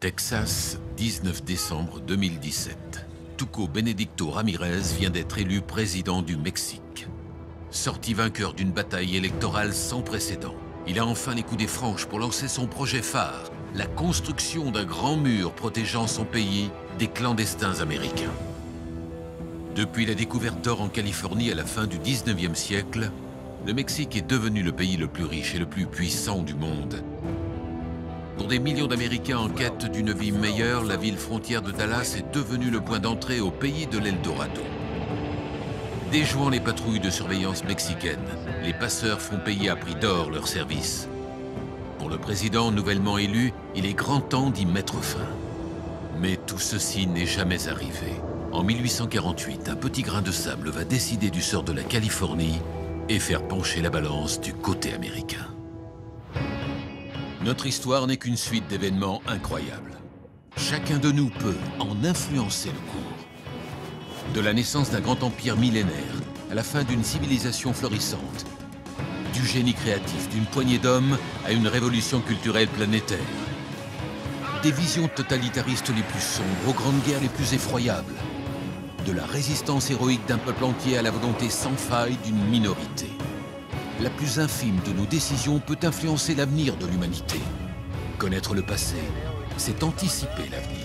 Texas, 19 décembre 2017. Tuco Benedicto Ramirez vient d'être élu président du Mexique. Sorti vainqueur d'une bataille électorale sans précédent, il a enfin les coups des franches pour lancer son projet phare, la construction d'un grand mur protégeant son pays des clandestins américains. Depuis la découverte d'or en Californie à la fin du 19e siècle, le Mexique est devenu le pays le plus riche et le plus puissant du monde. Pour des millions d'Américains en quête d'une vie meilleure, la ville frontière de Dallas est devenue le point d'entrée au pays de l'Eldorado. Déjouant les patrouilles de surveillance mexicaines, les passeurs font payer à prix d'or leurs services. Pour le président nouvellement élu, il est grand temps d'y mettre fin. Mais tout ceci n'est jamais arrivé. En 1848, un petit grain de sable va décider du sort de la Californie et faire pencher la balance du côté américain. Notre histoire n'est qu'une suite d'événements incroyables. Chacun de nous peut en influencer le cours. De la naissance d'un grand empire millénaire à la fin d'une civilisation florissante, du génie créatif d'une poignée d'hommes à une révolution culturelle planétaire, des visions totalitaristes les plus sombres aux grandes guerres les plus effroyables, de la résistance héroïque d'un peuple entier à la volonté sans faille d'une minorité. La plus infime de nos décisions peut influencer l'avenir de l'humanité. Connaître le passé, c'est anticiper l'avenir.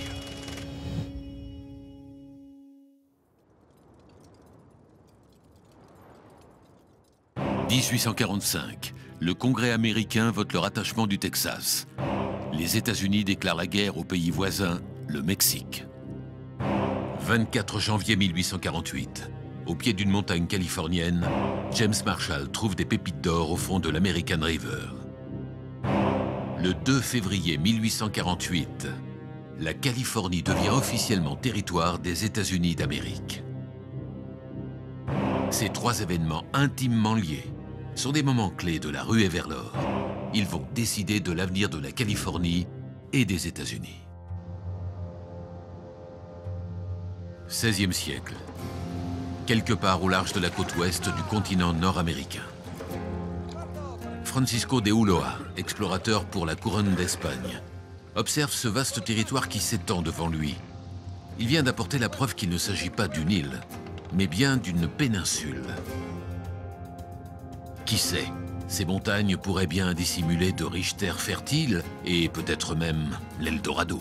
« 1845, le Congrès américain vote le rattachement du Texas. Les États-Unis déclarent la guerre au pays voisin, le Mexique. 24 janvier 1848. Au pied d'une montagne californienne, James Marshall trouve des pépites d'or au fond de l'American River. Le 2 février 1848, la Californie devient officiellement territoire des États-Unis d'Amérique. Ces trois événements intimement liés sont des moments clés de la ruée vers l'or. Ils vont décider de l'avenir de la Californie et des États-Unis. 16e siècle. Quelque part au large de la côte ouest du continent nord-américain. Francisco de Ulloa, explorateur pour la couronne d'Espagne, observe ce vaste territoire qui s'étend devant lui. Il vient d'apporter la preuve qu'il ne s'agit pas d'une île, mais bien d'une péninsule. Qui sait, ces montagnes pourraient bien dissimuler de riches terres fertiles et peut-être même l'Eldorado.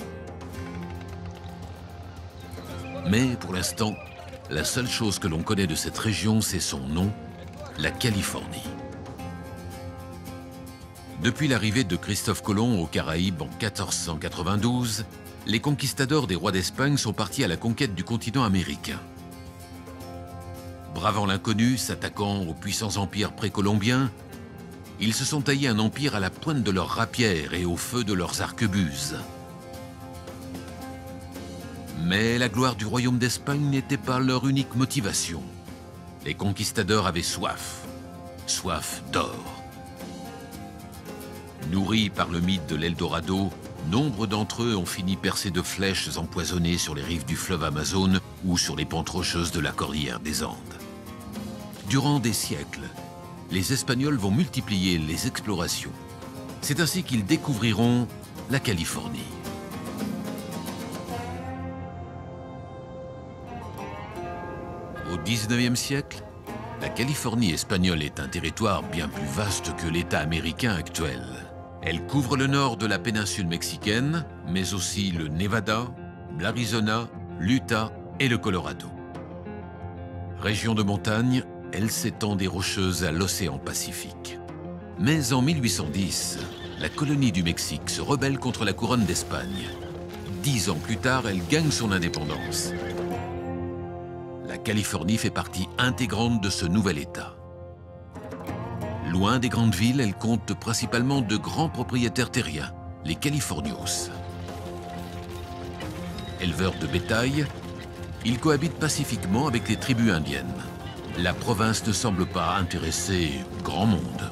Mais pour l'instant, la seule chose que l'on connaît de cette région, c'est son nom, la Californie. Depuis l'arrivée de Christophe Colomb aux Caraïbes en 1492, les conquistadors des rois d'Espagne sont partis à la conquête du continent américain. Bravant l'inconnu, s'attaquant aux puissants empires précolombiens, ils se sont taillés un empire à la pointe de leurs rapières et au feu de leurs arquebuses. Mais la gloire du royaume d'Espagne n'était pas leur unique motivation. Les conquistadors avaient soif d'or. Nourris par le mythe de l'Eldorado, nombre d'entre eux ont fini percés de flèches empoisonnées sur les rives du fleuve Amazone ou sur les pentes rocheuses de la cordillère des Andes. Durant des siècles, les Espagnols vont multiplier les explorations. C'est ainsi qu'ils découvriront la Californie. Au XIXe siècle, la Californie espagnole est un territoire bien plus vaste que l'État américain actuel. Elle couvre le nord de la péninsule mexicaine, mais aussi le Nevada, l'Arizona, l'Utah et le Colorado. Région de montagne, elle s'étend des Rocheuses à l'océan Pacifique. Mais en 1810, la colonie du Mexique se rebelle contre la couronne d'Espagne. 10 ans plus tard, elle gagne son indépendance. La Californie fait partie intégrante de ce nouvel État. Loin des grandes villes, elle compte principalement de grands propriétaires terriens, les Californios. Éleveurs de bétail, ils cohabitent pacifiquement avec les tribus indiennes. La province ne semble pas intéresser grand monde.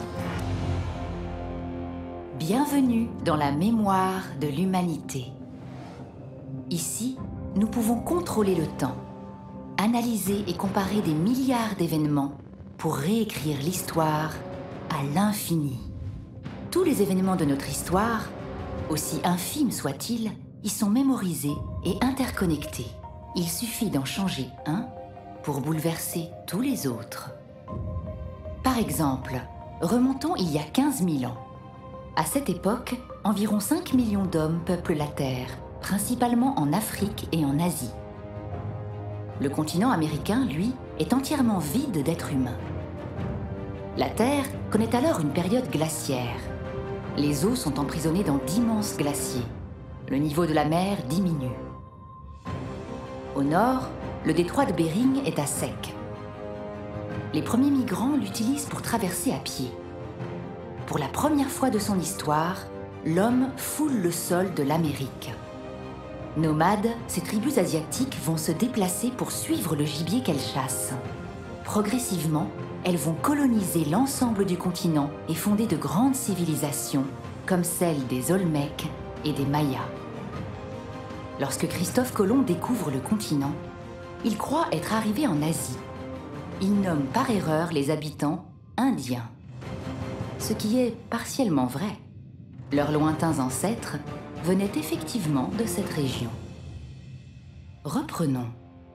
Bienvenue dans la mémoire de l'humanité. Ici, nous pouvons contrôler le temps, analyser et comparer des milliards d'événements pour réécrire l'histoire à l'infini. Tous les événements de notre histoire, aussi infimes soient-ils, y sont mémorisés et interconnectés. Il suffit d'en changer un pour bouleverser tous les autres. Par exemple, remontons il y a 15 000 ans. À cette époque, environ 5 millions d'hommes peuplent la Terre, principalement en Afrique et en Asie. Le continent américain, lui, est entièrement vide d'êtres humains. La Terre connaît alors une période glaciaire. Les eaux sont emprisonnées dans d'immenses glaciers. Le niveau de la mer diminue. Au nord, le détroit de Bering est à sec. Les premiers migrants l'utilisent pour traverser à pied. Pour la première fois de son histoire, l'homme foule le sol de l'Amérique. Nomades, ces tribus asiatiques vont se déplacer pour suivre le gibier qu'elles chassent. Progressivement, elles vont coloniser l'ensemble du continent et fonder de grandes civilisations, comme celle des Olmèques et des Mayas. Lorsque Christophe Colomb découvre le continent, il croit être arrivé en Asie. Il nomme par erreur les habitants indiens. Ce qui est partiellement vrai. Leurs lointains ancêtres venaient effectivement de cette région. Reprenons.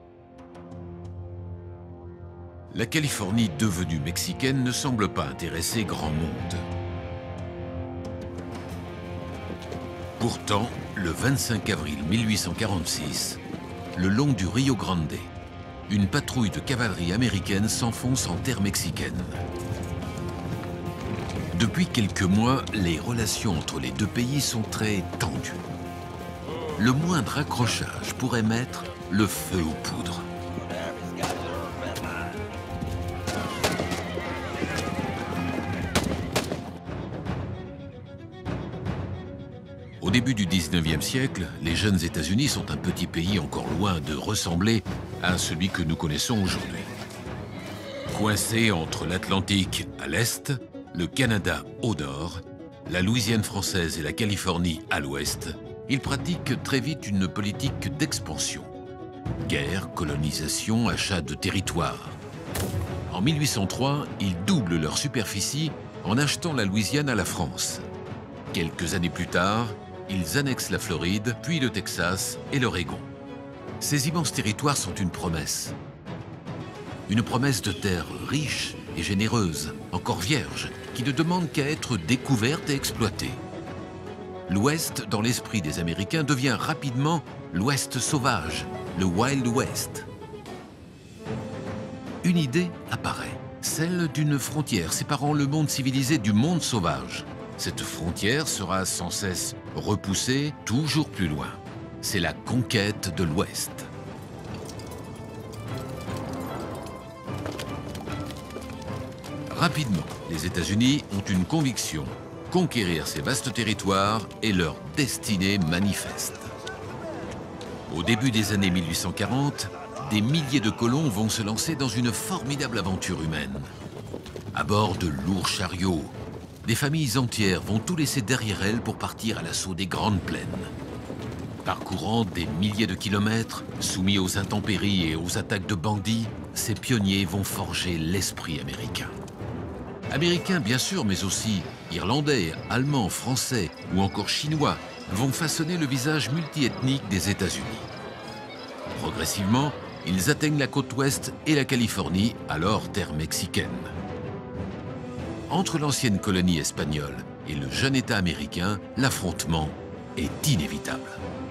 La Californie devenue mexicaine ne semble pas intéresser grand monde. Pourtant, le 25 avril 1846, le long du Rio Grande, une patrouille de cavalerie américaine s'enfonce en terre mexicaine. Depuis quelques mois, les relations entre les deux pays sont très tendues. Le moindre accrochage pourrait mettre le feu aux poudres. Au début du 19e siècle, les jeunes États-Unis sont un petit pays encore loin de ressembler à celui que nous connaissons aujourd'hui. Coincé entre l'Atlantique à l'est, le Canada au nord, la Louisiane française et la Californie à l'ouest, ils pratiquent très vite une politique d'expansion. Guerre, colonisation, achat de territoire. En 1803, ils doublent leur superficie en achetant la Louisiane à la France. Quelques années plus tard, ils annexent la Floride, puis le Texas et l'Oregon. Ces immenses territoires sont une promesse. Une promesse de terres riches et généreuses, encore vierges, qui ne demandent qu'à être découvertes et exploitées. L'Ouest, dans l'esprit des Américains, devient rapidement l'Ouest sauvage, le Wild West. Une idée apparaît, celle d'une frontière séparant le monde civilisé du monde sauvage. Cette frontière sera sans cesse repoussée toujours plus loin. C'est la conquête de l'Ouest. Rapidement, les États-Unis ont une conviction: conquérir ces vastes territoires est leur destinée manifeste. Au début des années 1840, des milliers de colons vont se lancer dans une formidable aventure humaine. À bord de lourds chariots, des familles entières vont tout laisser derrière elles pour partir à l'assaut des grandes plaines. Parcourant des milliers de kilomètres, soumis aux intempéries et aux attaques de bandits, ces pionniers vont forger l'esprit américain. Américains bien sûr, mais aussi irlandais, allemands, français ou encore chinois vont façonner le visage multiethnique des États-Unis. Progressivement, ils atteignent la côte ouest et la Californie, alors terre mexicaine. Entre l'ancienne colonie espagnole et le jeune État américain, l'affrontement est inévitable.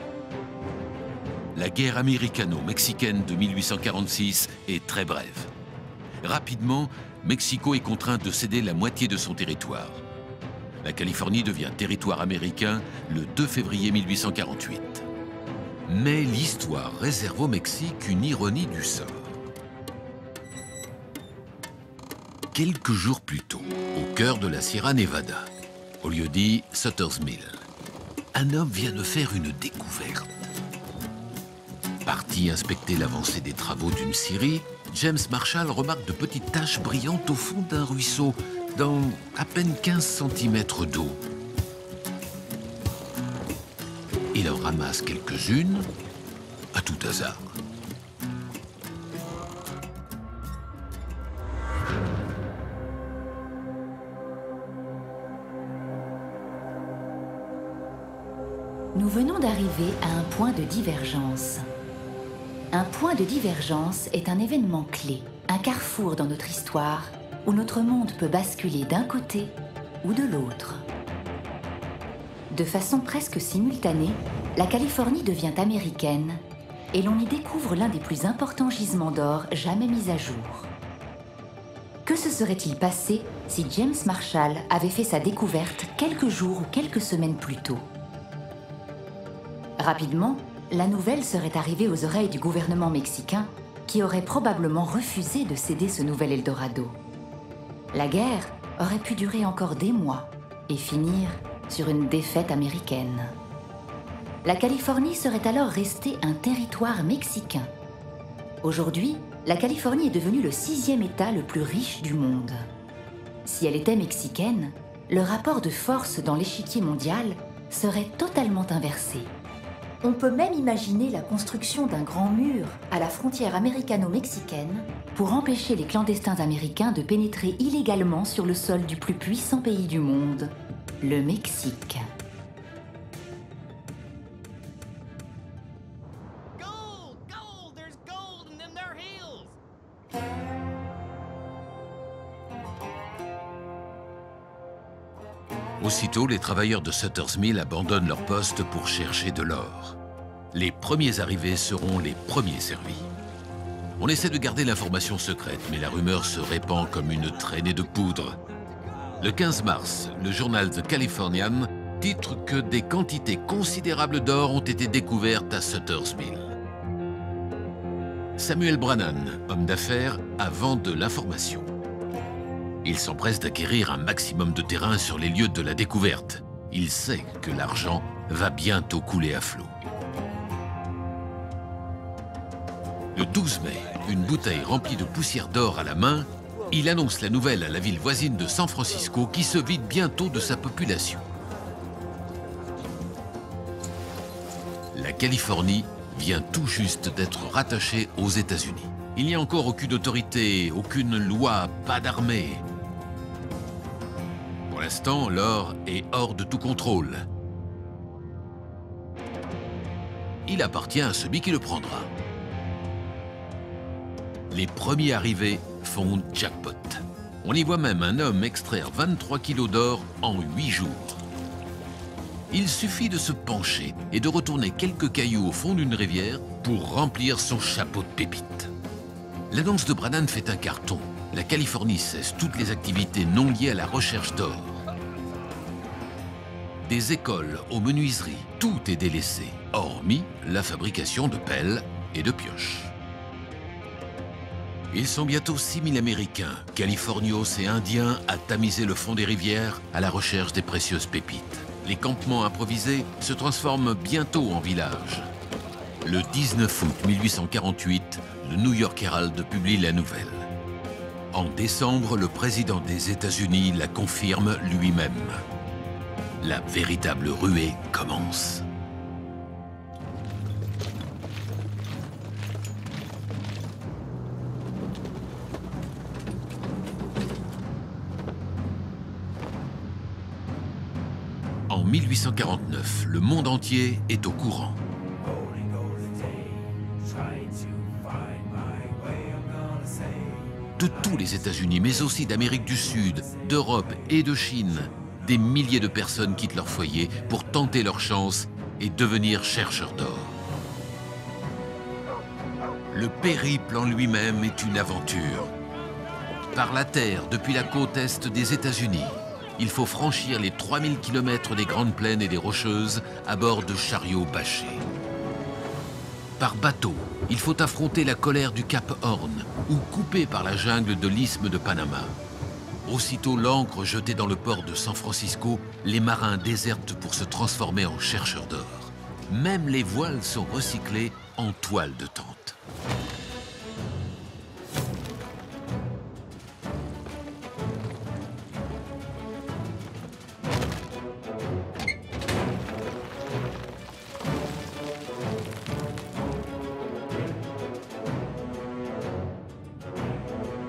La guerre américano-mexicaine de 1846 est très brève. Rapidement, Mexico est contraint de céder la moitié de son territoire. La Californie devient territoire américain le 2 février 1848. Mais l'histoire réserve au Mexique une ironie du sort. Quelques jours plus tôt, au cœur de la Sierra Nevada, au lieu-dit Sutter's Mill, un homme vient de faire une découverte. Parti inspecter l'avancée des travaux d'une scierie, James Marshall remarque de petites taches brillantes au fond d'un ruisseau, dans à peine 15 cm d'eau. Il en ramasse quelques-unes, à tout hasard. Nous venons d'arriver à un point de divergence. Un point de divergence est un événement clé, un carrefour dans notre histoire où notre monde peut basculer d'un côté ou de l'autre. De façon presque simultanée, la Californie devient américaine et l'on y découvre l'un des plus importants gisements d'or jamais mis à jour. Que se serait-il passé si James Marshall avait fait sa découverte quelques jours ou quelques semaines plus tôt? Rapidement, la nouvelle serait arrivée aux oreilles du gouvernement mexicain qui aurait probablement refusé de céder ce nouvel Eldorado. La guerre aurait pu durer encore des mois et finir sur une défaite américaine. La Californie serait alors restée un territoire mexicain. Aujourd'hui, la Californie est devenue le 6e État le plus riche du monde. Si elle était mexicaine, le rapport de force dans l'échiquier mondial serait totalement inversé. On peut même imaginer la construction d'un grand mur à la frontière américano-mexicaine pour empêcher les clandestins américains de pénétrer illégalement sur le sol du plus puissant pays du monde, le Mexique. Aussitôt, les travailleurs de Sutter's Mill abandonnent leur poste pour chercher de l'or. Les premiers arrivés seront les premiers servis. On essaie de garder l'information secrète, mais la rumeur se répand comme une traînée de poudre. Le 15 mars, le journal The Californian titre que des quantités considérables d'or ont été découvertes à Sutter's Mill. Samuel Brannan, homme d'affaires, a vent de l'information. Il s'empresse d'acquérir un maximum de terrain sur les lieux de la découverte. Il sait que l'argent va bientôt couler à flot. Le 12 mai, une bouteille remplie de poussière d'or à la main, il annonce la nouvelle à la ville voisine de San Francisco qui se vide bientôt de sa population. La Californie vient tout juste d'être rattachée aux États-Unis. Il n'y a encore aucune autorité, aucune loi, pas d'armée. Pour l'instant, l'or est hors de tout contrôle. Il appartient à celui qui le prendra. Les premiers arrivés font jackpot. On y voit même un homme extraire 23 kilos d'or en 8 jours. Il suffit de se pencher et de retourner quelques cailloux au fond d'une rivière pour remplir son chapeau de pépites. L'annonce de Brannan fait un carton. La Californie cesse toutes les activités non liées à la recherche d'or. Des écoles aux menuiseries, tout est délaissé, hormis la fabrication de pelles et de pioches. Ils sont bientôt 6000 Américains, Californios et Indiens à tamiser le fond des rivières à la recherche des précieuses pépites. Les campements improvisés se transforment bientôt en villages. Le 19 août 1848, le New York Herald publie la nouvelle. En décembre, le président des États-Unis la confirme lui-même. La véritable ruée commence. En 1849, le monde entier est au courant. De tous les États-Unis, mais aussi d'Amérique du Sud, d'Europe et de Chine, des milliers de personnes quittent leur foyer pour tenter leur chance et devenir chercheurs d'or. Le périple en lui-même est une aventure. Par la terre, depuis la côte est des États-Unis, il faut franchir les 3000 km des grandes plaines et des rocheuses à bord de chariots bâchés. Par bateau, il faut affronter la colère du Cap Horn ou couper par la jungle de l'isthme de Panama. Aussitôt l'ancre jetée dans le port de San Francisco, les marins désertent pour se transformer en chercheurs d'or. Même les voiles sont recyclées en toiles de tente.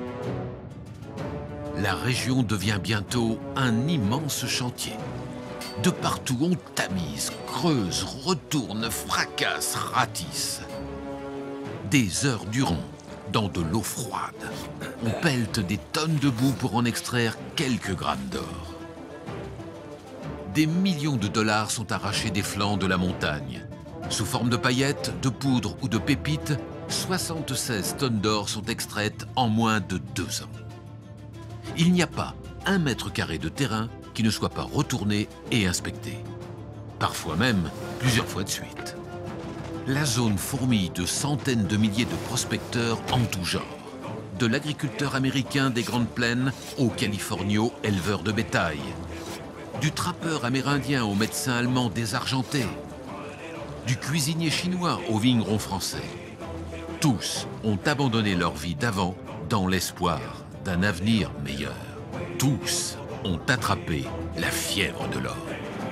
La région devient bientôt un immense chantier. De partout, on tamise, creuse, retourne, fracasse, ratisse. Des heures durant, dans de l'eau froide, on pellte des tonnes de boue pour en extraire quelques grammes d'or. Des millions de dollars sont arrachés des flancs de la montagne. Sous forme de paillettes, de poudre ou de pépites, 76 tonnes d'or sont extraites en moins de 2 ans. Il n'y a pas 1 mètre carré de terrain qui ne soit pas retourné et inspecté. Parfois même plusieurs fois de suite. La zone fourmille de centaines de milliers de prospecteurs en tout genre. De l'agriculteur américain des Grandes Plaines au californio éleveur de bétail. Du trappeur amérindien au médecin allemand désargenté. Du cuisinier chinois au vigneron français. Tous ont abandonné leur vie d'avant dans l'espoir d'un avenir meilleur. Tous ont attrapé la fièvre de l'or.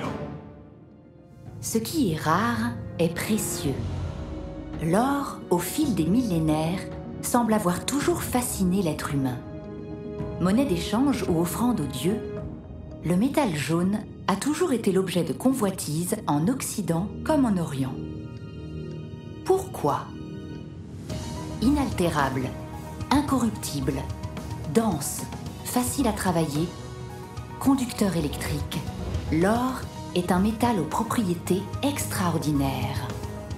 Ce qui est rare est précieux. L'or, au fil des millénaires, semble avoir toujours fasciné l'être humain. Monnaie d'échange ou offrande aux dieux, le métal jaune a toujours été l'objet de convoitises en Occident comme en Orient. Pourquoi ? Inaltérable, incorruptible, dense, facile à travailler, conducteur électrique, l'or est un métal aux propriétés extraordinaires.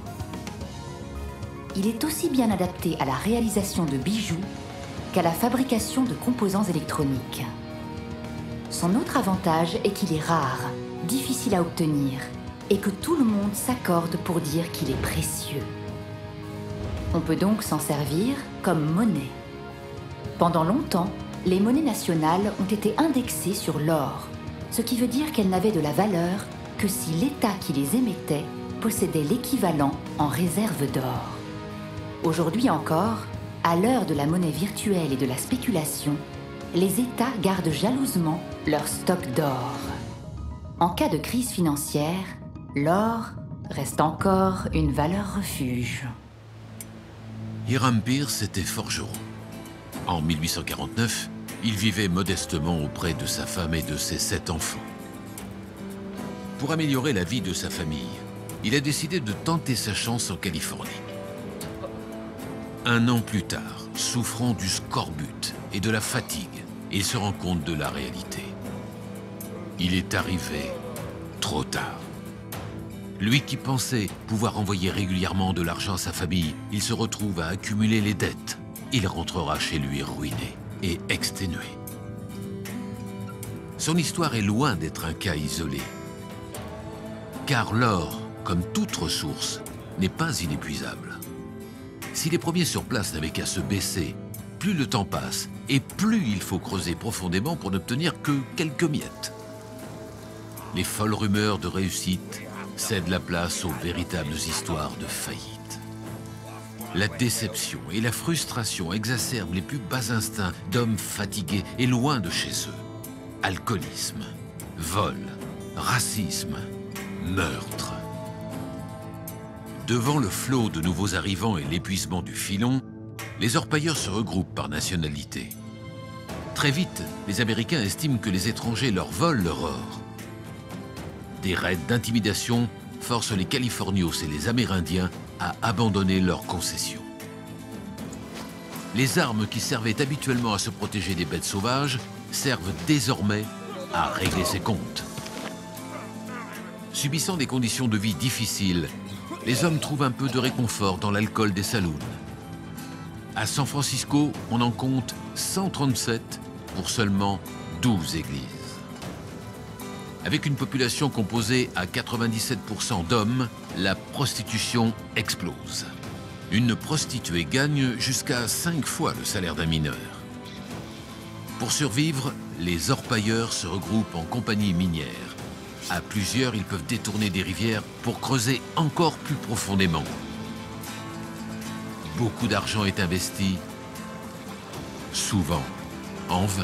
Il est aussi bien adapté à la réalisation de bijoux qu'à la fabrication de composants électroniques. Son autre avantage est qu'il est rare, difficile à obtenir et que tout le monde s'accorde pour dire qu'il est précieux. On peut donc s'en servir comme monnaie. Pendant longtemps, les monnaies nationales ont été indexées sur l'or, ce qui veut dire qu'elles n'avaient de la valeur que si l'État qui les émettait possédait l'équivalent en réserve d'or. Aujourd'hui encore, à l'heure de la monnaie virtuelle et de la spéculation, les États gardent jalousement leur stock d'or. En cas de crise financière, l'or reste encore une valeur refuge. Hiram Pierce était forgeron. En 1849, il vivait modestement auprès de sa femme et de ses 7 enfants. Pour améliorer la vie de sa famille, il a décidé de tenter sa chance en Californie. 1 an plus tard, souffrant du scorbut et de la fatigue, il se rend compte de la réalité. Il est arrivé trop tard. Lui qui pensait pouvoir envoyer régulièrement de l'argent à sa famille, il se retrouve à accumuler les dettes. Il rentrera chez lui ruiné et exténué. Son histoire est loin d'être un cas isolé. Car l'or, comme toute ressource, n'est pas inépuisable. Si les premiers sur place n'avaient qu'à se baisser, plus le temps passe et plus il faut creuser profondément pour n'obtenir que quelques miettes. Les folles rumeurs de réussite cèdent la place aux véritables histoires de faillite. La déception et la frustration exacerbent les plus bas instincts d'hommes fatigués et loin de chez eux. Alcoolisme, vol, racisme, meurtre. Devant le flot de nouveaux arrivants et l'épuisement du filon, les orpailleurs se regroupent par nationalité. Très vite, les Américains estiment que les étrangers leur volent leur or. Des raids d'intimidation forcent les Californios et les Amérindiens à abandonner leurs concessions. Les armes qui servaient habituellement à se protéger des bêtes sauvages servent désormais à régler ses comptes. Subissant des conditions de vie difficiles, les hommes trouvent un peu de réconfort dans l'alcool des saloons. À San Francisco, on en compte 137 pour seulement 12 églises. Avec une population composée à 97% d'hommes, la prostitution explose. Une prostituée gagne jusqu'à 5 fois le salaire d'un mineur. Pour survivre, les orpailleurs se regroupent en compagnies minières. À plusieurs, ils peuvent détourner des rivières pour creuser encore plus profondément. Beaucoup d'argent est investi, souvent en vain.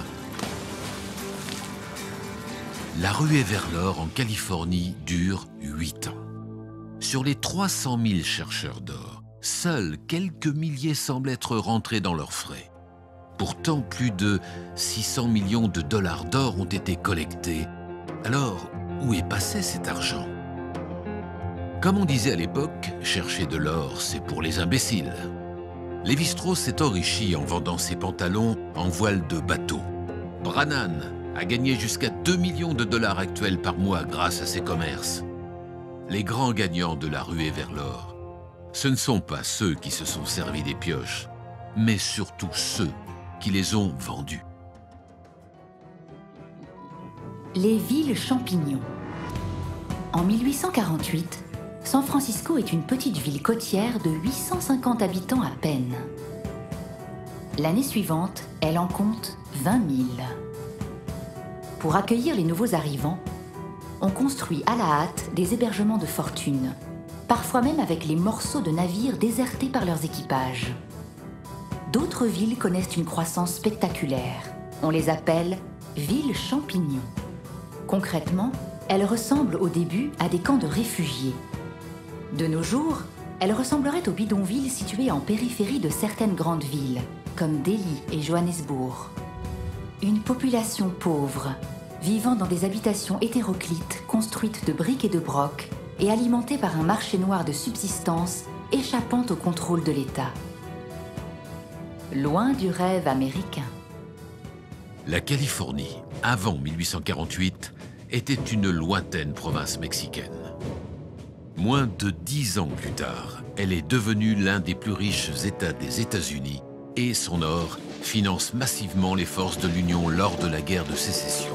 La ruée vers l'or en Californie dure 8 ans. Sur les 300 000 chercheurs d'or, seuls quelques milliers semblent être rentrés dans leurs frais. Pourtant, plus de 600 millions de dollars d'or ont été collectés. Alors, où est passé cet argent? Comme on disait à l'époque, chercher de l'or, c'est pour les imbéciles. Lévi-Strauss s'est enrichi en vendant ses pantalons en voile de bateau. Brannan a gagné jusqu'à 2 millions de dollars actuels par mois grâce à ses commerces. Les grands gagnants de la ruée vers l'or, ce ne sont pas ceux qui se sont servis des pioches, mais surtout ceux qui les ont vendus. Les villes champignons. En 1848, San Francisco est une petite ville côtière de 850 habitants à peine. L'année suivante, elle en compte 20 000. Pour accueillir les nouveaux arrivants, on construit à la hâte des hébergements de fortune, parfois même avec les morceaux de navires désertés par leurs équipages. D'autres villes connaissent une croissance spectaculaire. On les appelle villes champignons. Concrètement, elles ressemblent au début à des camps de réfugiés. De nos jours, elles ressembleraient aux bidonvilles situées en périphérie de certaines grandes villes, comme Delhi et Johannesburg. Une population pauvre, vivant dans des habitations hétéroclites construites de briques et de brocs et alimentées par un marché noir de subsistance échappant au contrôle de l'État. Loin du rêve américain. La Californie, avant 1848, était une lointaine province mexicaine. Moins de 10 ans plus tard, elle est devenue l'un des plus riches États des États-Unis et son or finance massivement les forces de l'Union lors de la guerre de sécession.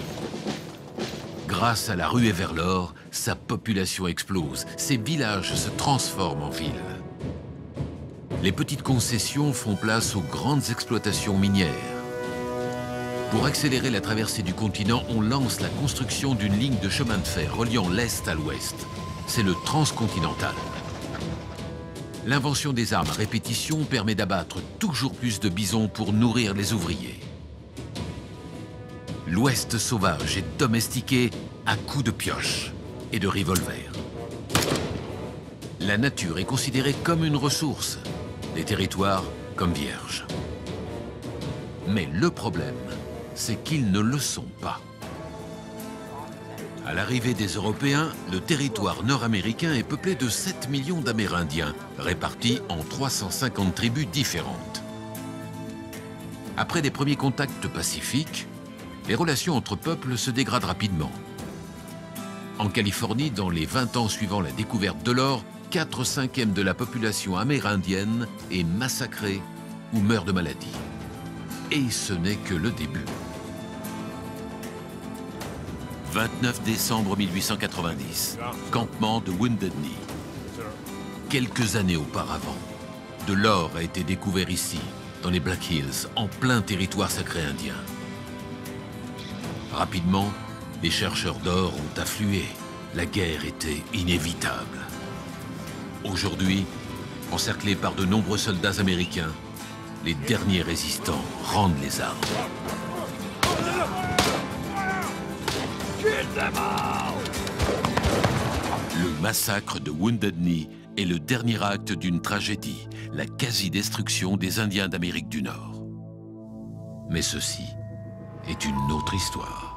Grâce à la ruée vers l'or, sa population explose, ses villages se transforment en villes. Les petites concessions font place aux grandes exploitations minières. Pour accélérer la traversée du continent, on lance la construction d'une ligne de chemin de fer reliant l'Est à l'Ouest. C'est le transcontinental. L'invention des armes à répétition permet d'abattre toujours plus de bisons pour nourrir les ouvriers. L'Ouest sauvage est domestiqué à coups de pioche et de revolver. La nature est considérée comme une ressource, les territoires comme vierges. Mais le problème, c'est qu'ils ne le sont pas. À l'arrivée des Européens, le territoire nord-américain est peuplé de 7 millions d'Amérindiens, répartis en 350 tribus différentes. Après des premiers contacts pacifiques, les relations entre peuples se dégradent rapidement. En Californie, dans les 20 ans suivant la découverte de l'or, 4/5 de la population amérindienne est massacrée ou meurt de maladie. Et ce n'est que le début. 29 décembre 1890, campement de Wounded Knee. Quelques années auparavant, de l'or a été découvert ici, dans les Black Hills, en plein territoire sacré indien. Rapidement, les chercheurs d'or ont afflué. La guerre était inévitable. Aujourd'hui, encerclés par de nombreux soldats américains, les derniers résistants rendent les armes. Le massacre de Wounded Knee est le dernier acte d'une tragédie, la quasi-destruction des Indiens d'Amérique du Nord. Mais ceci est une autre histoire.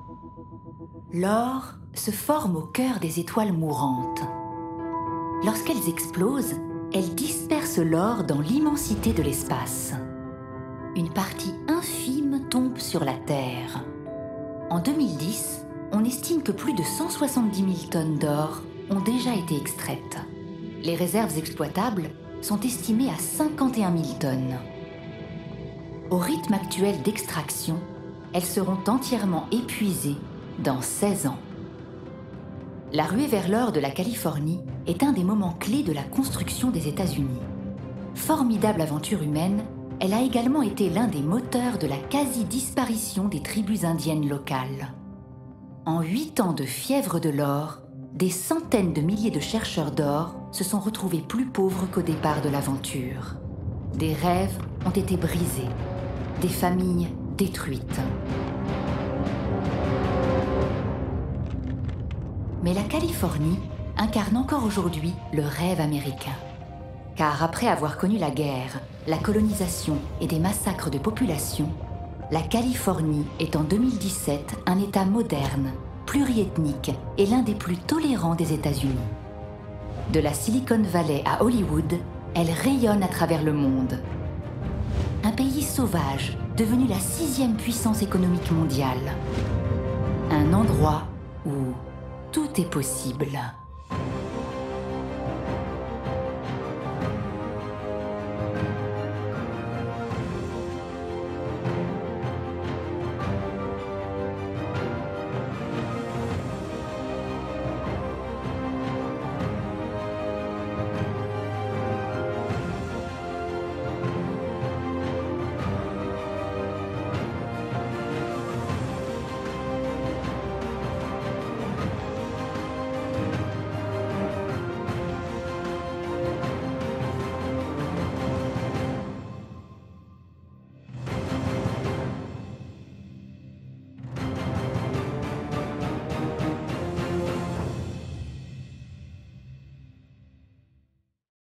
L'or se forme au cœur des étoiles mourantes. Lorsqu'elles explosent, elles dispersent l'or dans l'immensité de l'espace. Une partie infime tombe sur la Terre. En 2010, on estime que plus de 170 000 tonnes d'or ont déjà été extraites. Les réserves exploitables sont estimées à 51 000 tonnes. Au rythme actuel d'extraction, elles seront entièrement épuisées dans 16 ans. La ruée vers l'or de la Californie est un des moments clés de la construction des États-Unis. Formidable aventure humaine, elle a également été l'un des moteurs de la quasi-disparition des tribus indiennes locales. En 8 ans de fièvre de l'or, des centaines de milliers de chercheurs d'or se sont retrouvés plus pauvres qu'au départ de l'aventure. Des rêves ont été brisés, des familles détruites. Mais la Californie incarne encore aujourd'hui le rêve américain. Car après avoir connu la guerre, la colonisation et des massacres de population, la Californie est en 2017 un État moderne, pluriethnique et l'un des plus tolérants des États-Unis. De la Silicon Valley à Hollywood, elle rayonne à travers le monde. Un pays sauvage, devenu la 6e puissance économique mondiale. Un endroit où tout est possible.